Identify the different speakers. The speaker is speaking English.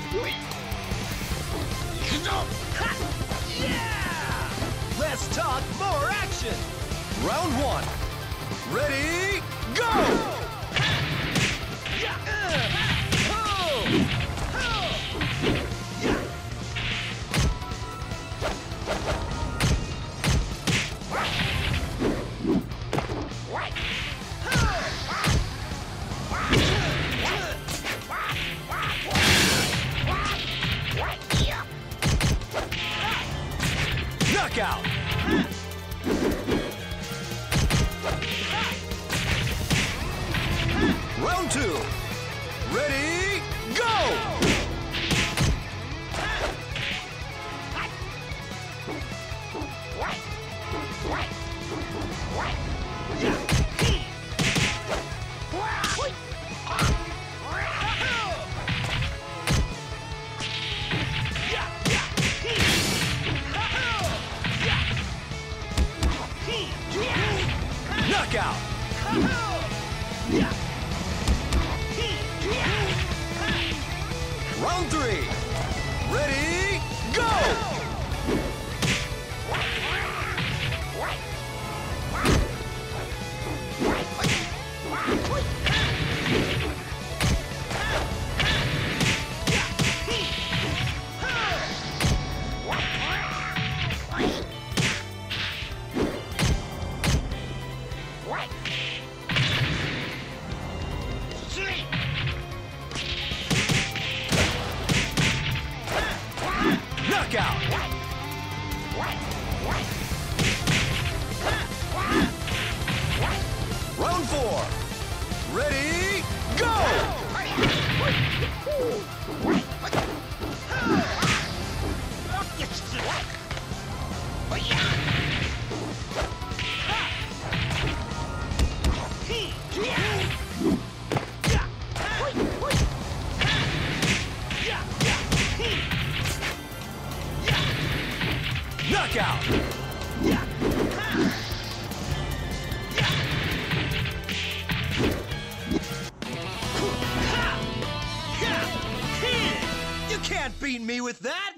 Speaker 1: Yeah! Let's talk more action! Round one. Ready, go! Knockout! Round two. Ready, go! Knockout! Round three. Ready, go! Knockout! Round four. Ready, go! Knockout! You can't beat me with that!